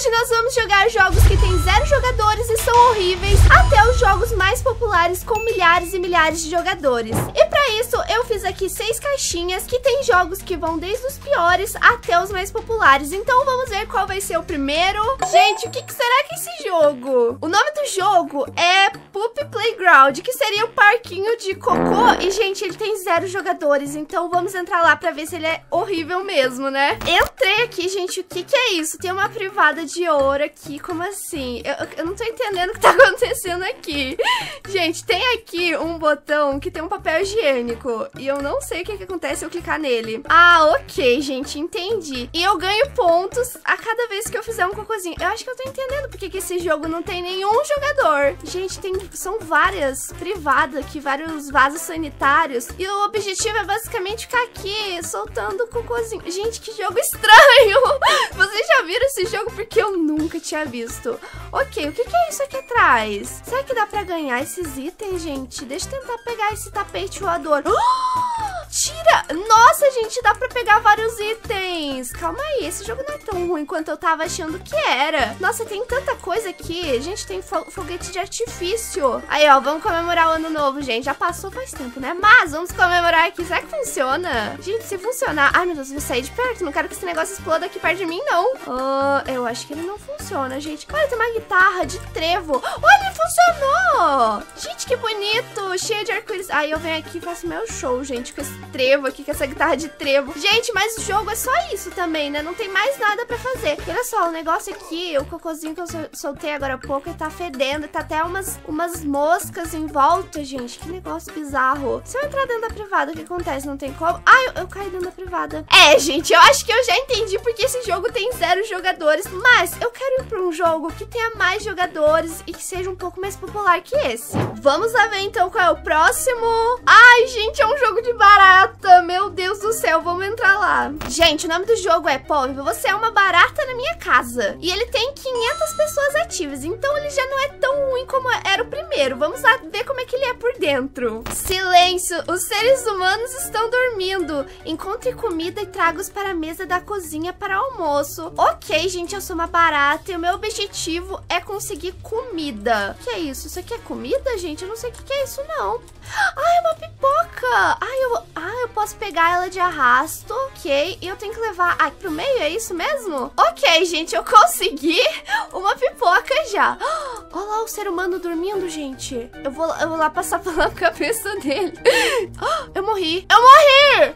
hoje nós vamos jogar jogos que tem 0 jogadores e são horríveis, até os jogos mais populares com milhares e milhares de jogadores. E pra isso eu fiz aqui 6 caixinhas que tem jogos que vão desde os piores até os mais populares. Então vamos ver qual vai ser o primeiro. Gente, o que será que é esse jogo? O nome do jogo é Poop Playground, que seria um parquinho de cocô. E gente, ele tem 0 jogadores, então vamos entrar lá pra ver se ele é horrível mesmo, né? Entrei aqui, gente, o que é isso? Tem uma privada de ouro aqui, como assim? Eu não tô entendendo o que tá acontecendo aqui. Gente, tem aqui um botão que tem um papel higiênico e eu não sei o que acontece se eu clicar nele. Ah, ok, gente, entendi. E eu ganho pontos a cada vez que eu fizer um cocôzinho. Eu acho que eu tô entendendo porque que esse jogo não tem nenhum jogador. Gente, são várias privadas aqui, vários vasos sanitários. E o objetivo é basicamente ficar aqui soltando cocôzinho. Gente, que jogo estranho! Vocês já viram esse jogo? Porque eu nunca tinha visto. Ok, o que é isso aqui atrás? Será que dá pra ganhar esses itens, gente? Deixa eu tentar pegar esse tapete voador. Tira! Nossa, gente, dá pra pegar vários itens. Calma aí, esse jogo não é tão ruim quanto eu tava achando que era. Nossa, tem tanta coisa aqui. Gente, tem foguete de artifício. Aí, ó, vamos comemorar o ano novo, gente. Já passou faz tempo, né? Mas vamos comemorar aqui. Será que funciona? Gente, se funcionar... Ai, meu Deus, eu vou sair de perto. Não quero que esse negócio exploda aqui perto de mim, não. Eu acho que ele não funciona, gente. Olha, tem uma guitarra de trevo. Olha, ele funcionou! Gente, que bonito. Cheio de arco-íris. Aí eu venho aqui e faço meu show, gente, com esse trevo aqui, com essa guitarra de trevo. Gente, mas o jogo é só isso também, né? Não tem mais nada pra fazer. E olha só, o negócio aqui, o cocôzinho que eu soltei agora há pouco, ele tá fedendo. Tá até umas moscas em volta, gente. Que negócio bizarro. Se eu entrar dentro da privada, o que acontece? Não tem como? Ah, eu caí dentro da privada. É, gente, eu acho que eu já entendi porque esse jogo tem 0 jogadores. Mas eu quero ir pra um jogo que tenha mais jogadores e que seja um pouco mais popular que esse. Vamos lá ver então qual é o próximo. Ai, gente, é um jogo de barata. Meu Deus do céu, vamos entrar lá. Gente, o nome do jogo é Polvo, você é uma barata na minha casa. E ele tem 500 pessoas ativas, então ele já não é tão ruim como era o primeiro. Vamos lá ver como é que ele é por dentro. Silêncio, os seres humanos estão dormindo. Encontre comida e traga-os para a mesa da cozinha para almoço. Ok, gente, eu sou uma barata e o meu objetivo é conseguir comida. O que é isso? Isso aqui é comida, gente? Eu não sei o que é isso, não. Ah, é uma pipoca. Eu posso pegar ela de arrasto. Ok, e eu tenho que levar aqui pro meio, é isso mesmo? Ok, gente, eu consegui uma pipoca já. Olha lá o ser humano dormindo, gente. Eu vou lá passar pela cabeça dele. Eu morri. Eu morri!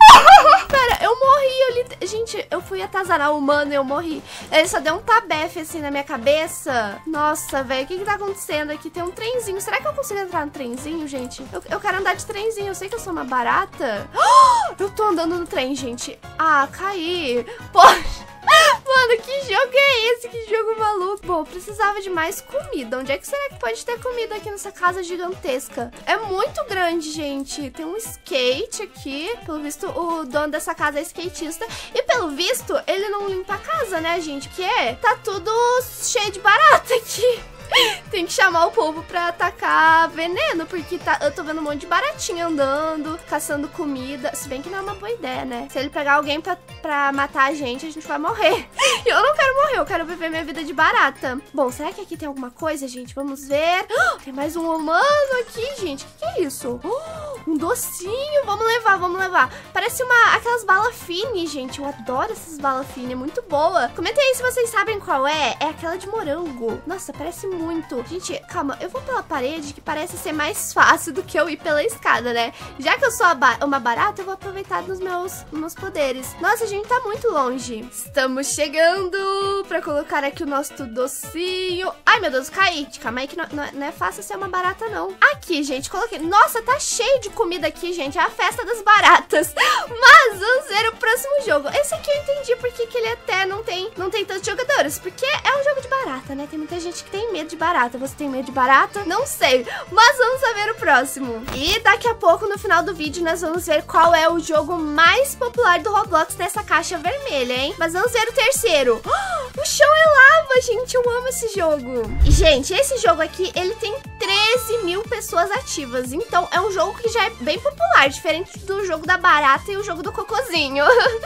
Pera, eu morri. Gente, eu fui atazanar o humano e eu morri. Ele só deu um tabefe assim na minha cabeça. Nossa, velho, o que tá acontecendo aqui? Tem um trenzinho. Será que eu consigo entrar no trenzinho, gente? Eu quero andar de trenzinho. Eu sei que eu sou uma barata. Eu tô andando no trem, gente. Ah, caí. Poxa. Mano, que jogo é esse? Que jogo maluco. Bom, eu precisava de mais comida. Onde é que será que pode ter comida aqui nessa casa gigantesca? É muito grande, gente. Tem um skate aqui. Pelo visto, o dono dessa casa é skatista. E pelo visto, ele não limpa a casa, né, gente? Que é? Tá tudo cheio de barata aqui. Tem que chamar o povo pra atacar veneno, porque eu tô vendo um monte de baratinha andando, caçando comida. Se bem que não é uma boa ideia, né? Se ele pegar alguém pra matar a gente vai morrer. E eu não quero morrer, eu quero viver minha vida de barata. Bom, será que aqui tem alguma coisa, gente? Vamos ver. Tem mais um humano aqui, gente. O que é isso? Um docinho. Vamos levar, vamos levar. Parece aquelas balas fine, gente. Eu adoro essas balas fine, é muito boa. Comentem aí se vocês sabem qual é. É aquela de morango. Nossa, parece muito. Gente, calma, eu vou pela parede que parece ser mais fácil do que eu ir pela escada, né? Já que eu sou uma barata, eu vou aproveitar dos meus poderes. Nossa, a gente tá muito longe. Estamos chegando pra colocar aqui o nosso docinho. Ai, meu Deus, caí. Calma aí que não é fácil ser uma barata, não. Aqui, gente, coloquei. Nossa, tá cheio de comida aqui, gente. É a festa das baratas. Mas vamos ver o próximo jogo. Esse aqui eu entendi porque que ele até não tem tantos jogadores. Porque é um jogo de barata, né? Tem muita gente que tem medo de barata. Você tem medo de barata? Não sei. Mas vamos ver o próximo. E daqui a pouco, no final do vídeo, nós vamos ver qual é o jogo mais popular do Roblox nessa caixa vermelha, hein? Mas vamos ver o terceiro. O chão é lava, gente. Eu amo esse jogo. E, gente, esse jogo aqui, ele tem 13 mil pessoas ativas. Então, é um jogo que já é bem popular. Diferente do jogo da barata e o jogo do cocôzinho.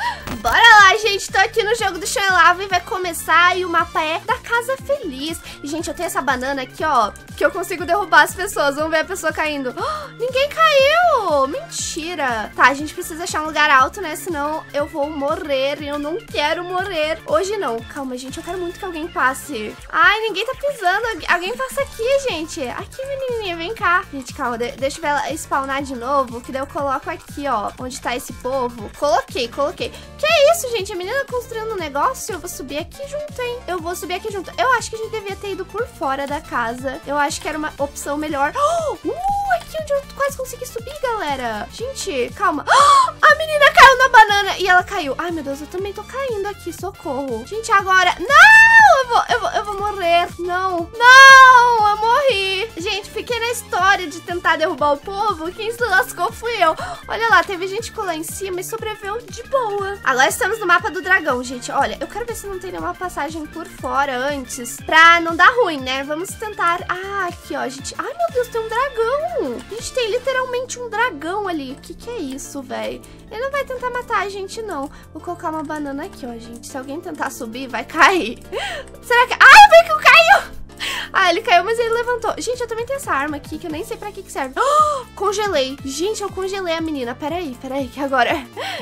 Bora lá, gente. Tô aqui no jogo do Chão e Lava e vai começar. E o mapa é da Casa Feliz. E, gente, eu tenho essa banana aqui, ó, que eu consigo derrubar as pessoas. Vamos ver a pessoa caindo. Oh, ninguém caiu! Mentira! Tá, a gente precisa achar um lugar alto, né? Senão eu vou morrer e eu não quero morrer. Hoje não. Calma, gente. Eu quero muito que alguém passe. Ai, ninguém tá pisando. Alguém passa aqui, gente. Aqui, menininha. Vem cá. Gente, calma. Deixa eu ver ela spawnar de novo. Que daí eu coloco aqui, ó. Onde tá esse povo. Coloquei. Que é isso, gente? A menina construindo um negócio. Eu vou subir aqui junto, hein? Eu vou subir aqui junto. Eu acho que a gente devia ter ido por fora da casa. Eu acho que era uma opção melhor. Aqui onde eu quase consegui subir, galera. Gente, calma. A menina caiu na banana e ela caiu. Ai, meu Deus, eu também tô caindo aqui. Socorro. Gente, agora... Não! Eu vou morrer. Não, eu morri. Gente, fiquei na história de tentar derrubar o povo. Quem se lascou fui eu. Olha lá, teve gente que ficou lá em cima e sobreviveu de boa. Agora estamos no mapa do dragão, gente. Olha, eu quero ver se não tem nenhuma passagem por fora antes, pra não dar ruim, né? Vamos tentar... Ah, aqui, ó, gente. Ai, meu Deus, tem um dragão. A gente tem literalmente um dragão ali. O que é isso, velho? Ele não vai tentar matar a gente, não. Vou colocar uma banana aqui, ó, gente. Se alguém tentar subir, vai cair. Será que... Ai, o Bacon caiu! Ah, ele caiu, mas ele levantou. Gente, eu também tenho essa arma aqui, que eu nem sei pra que serve. Congelei. Gente, eu congelei a menina. Peraí, que agora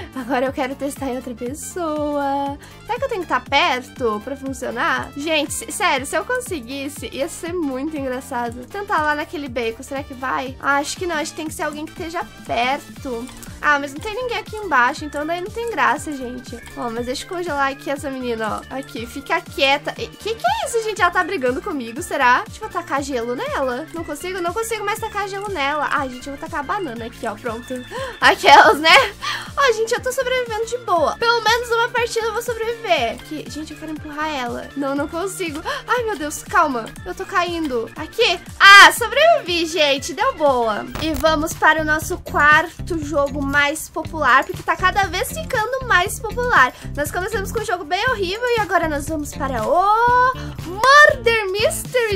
eu quero testar em outra pessoa. Será que eu tenho que estar perto pra funcionar? Gente, sério, se eu conseguisse, ia ser muito engraçado. Vou tentar lá naquele bacon, será que vai? Ah, acho que não, acho que tem que ser alguém que esteja perto. Ah, mas não tem ninguém aqui embaixo, então daí não tem graça, gente. Ó, mas deixa eu congelar aqui essa menina, ó. Aqui, fica quieta. Que é isso, gente? Ela tá brigando comigo, será? Deixa eu tacar gelo nela. Não consigo mais tacar gelo nela. Ah, gente, eu vou tacar a banana aqui, ó, pronto. Aquelas, né? Ó, gente, eu tô sobrevivendo de boa. Pelo menos uma partida eu vou sobreviver. Aqui, gente, eu quero empurrar ela. Não consigo. Ai, meu Deus, calma. Eu tô caindo. Aqui. Ah, sobrevivi, gente. Deu boa. E vamos para o nosso quarto jogo mais popular, porque tá cada vez ficando mais popular. Nós começamos com um jogo bem horrível e agora nós vamos para o Murder Mystery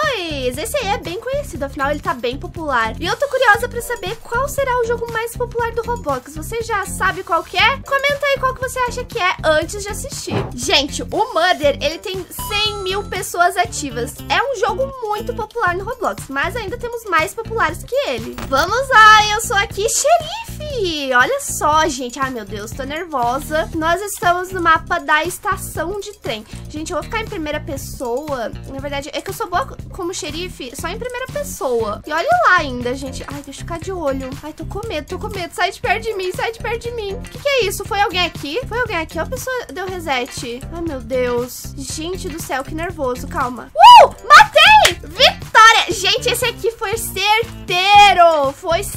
2. Esse aí é bem conhecido, afinal ele tá bem popular. E eu tô curiosa pra saber qual será o jogo mais popular do Roblox. Você já sabe qual que é? Comenta aí qual que você acha que é antes de assistir. Gente, o Murder, ele tem 100 mil pessoas ativas. É um jogo muito popular no Roblox, mas ainda temos mais populares que ele. Vamos lá, eu sou aqui, Xerife. Olha só, gente. Ai, meu Deus, tô nervosa. Nós estamos no mapa da estação de trem. Gente, eu vou ficar em primeira pessoa. Na verdade, é que eu sou boa como xerife só em primeira pessoa. E olha lá ainda, gente. Ai, deixa eu ficar de olho. Ai, tô com medo. Sai de perto de mim, O que é isso? Foi alguém aqui? Ou a pessoa deu reset? Ai, meu Deus. Gente do céu, que nervoso. Calma. Matei! Vitória! Gente, esse aqui foi certeiro.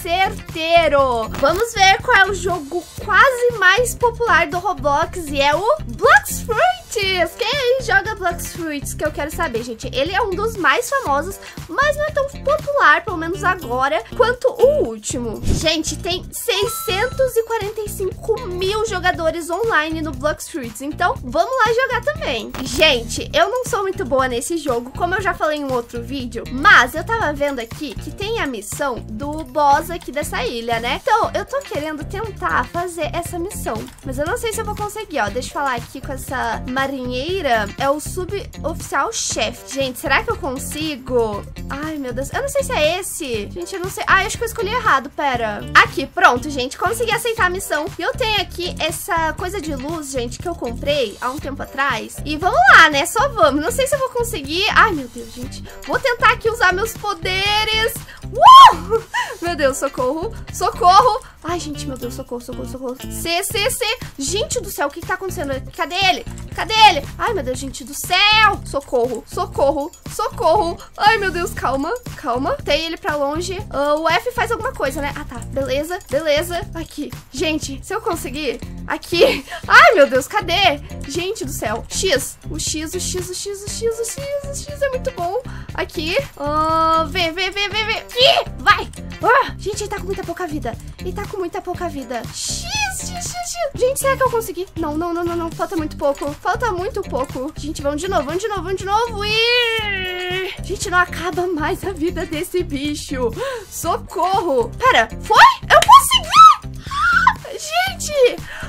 Vamos ver qual é o jogo quase mais popular do Roblox e é o Blox Fruits. Quem aí joga Blox Fruits? Que eu quero saber, gente. Ele é um dos mais famosos, mas não é tão popular, pelo menos agora, quanto o último. Gente, tem 645 mil jogadores online no Blox Fruits, então vamos lá jogar também. Gente, eu não sou muito boa nesse jogo, como eu já falei em um outro vídeo, mas eu tava vendo aqui que tem a missão do boss aqui dessa ilha, né? Então, eu tô querendo tentar fazer essa missão, mas eu não sei se eu vou conseguir, ó. Deixa eu falar aqui com essa marinheira. É o suboficial chefe. Gente, será que eu consigo? Ai, meu Deus. Eu não sei se é esse. Gente, eu não sei. Ah, acho que eu escolhi errado. Pera. Aqui, pronto, gente. Consegui aceitar a missão. E eu tenho aqui essa coisa de luz, gente, que eu comprei há um tempo atrás. E vamos lá, né? Só vamos. Não sei se eu vou conseguir. Ai, meu Deus, gente. Vou tentar aqui usar meus poderes. Meu Deus, socorro. Ai, gente, meu Deus, socorro. C. Gente do céu, o que tá acontecendo? Cadê ele? Ai, meu Deus, gente do céu. Socorro. Ai, meu Deus, calma. Tem ele pra longe. O F faz alguma coisa, né? Ah, tá. Beleza. Aqui. Gente, se eu conseguir... Aqui. Ai, meu Deus, cadê? Gente do céu. X. O X é muito bom. Aqui. V. Aqui. Vai. Gente, ele tá com muita pouca vida. X. Gente, será que eu consegui? Não. Falta muito pouco. Gente, vamos de novo. E... Gente, não acaba mais a vida desse bicho. Socorro. Pera, foi? Eu consegui! Gente, mentira.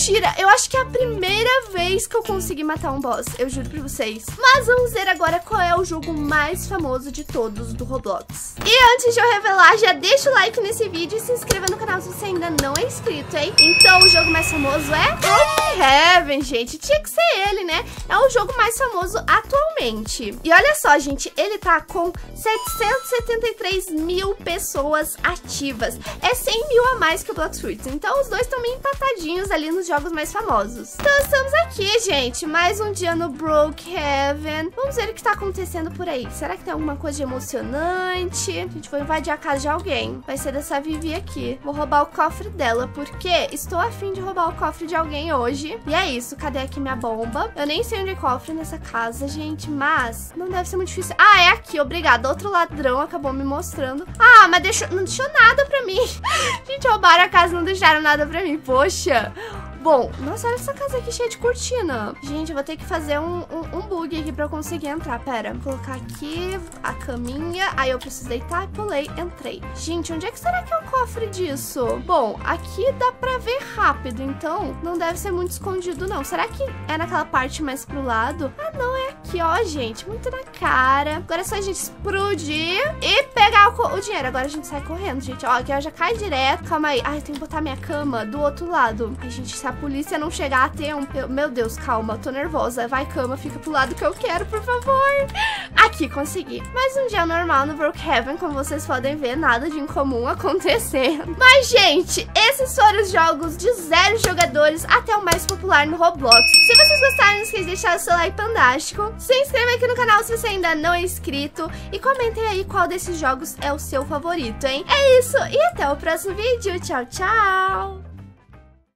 Mentira, eu acho que é a primeira vez que eu consegui matar um boss, eu juro pra vocês. Mas vamos ver agora qual é o jogo mais famoso de todos do Roblox. E antes de eu revelar, já deixa o like nesse vídeo e se inscreva no canal se você ainda não é inscrito, hein? Então o jogo mais famoso é Brookhaven, gente. Tinha que ser ele, né? É o jogo mais famoso atualmente. E olha só, gente, ele tá com 773 mil pessoas ativas. É 100 mil a mais que o Blox Fruits. Então os dois estão meio empatadinhos ali nos jogos mais famosos. Então estamos aqui, gente. Mais um dia no Brookhaven. Vamos ver o que tá acontecendo por aí. Será que tem alguma coisa de emocionante? A gente vai invadir a casa de alguém. Vai ser dessa Vivi aqui. Vou roubar o cofre dela, porque estou a fim de roubar o cofre de alguém hoje. E é isso. Cadê aqui minha bomba? Eu nem sei onde é cofre nessa casa, gente, mas não deve ser muito difícil. Ah, é aqui. Obrigada. Outro ladrão acabou me mostrando. Ah, mas não deixou nada pra mim. Gente, roubaram a casa e não deixaram nada pra mim. Poxa. Bom, nossa, olha essa casa aqui cheia de cortina. Gente, eu vou ter que fazer um bug aqui pra eu conseguir entrar. Pera, vou colocar aqui a caminha. Aí eu preciso deitar, pulei, entrei. Gente, onde é que será que é o cofre disso? Bom, aqui dá pra ver rápido, então não deve ser muito escondido, não. Será que é naquela parte mais pro lado? Ah, não, é aqui, ó, gente. Muito na cara. Agora é só a gente explodir e pegar o dinheiro. Agora a gente sai correndo, gente. Ó, aqui ela já cai direto. Calma aí. Ai, eu tenho que botar minha cama do outro lado. Ai, gente, se a polícia não chegar a ter um... Meu Deus, calma, tô nervosa. Vai, cama, fica pro lado que eu quero, por favor. Aqui, consegui. Mais um dia normal no Brookhaven, como vocês podem ver, nada de incomum acontecendo. Mas, gente, esses foram os jogos de 0 jogadores até o mais popular no Roblox. Se vocês gostaram, não esqueça de deixar o seu like fantástico. Se inscreva aqui no canal se você ainda não é inscrito. E comentem aí qual desses jogos é o seu favorito, hein? É isso, e até o próximo vídeo. Tchau, tchau!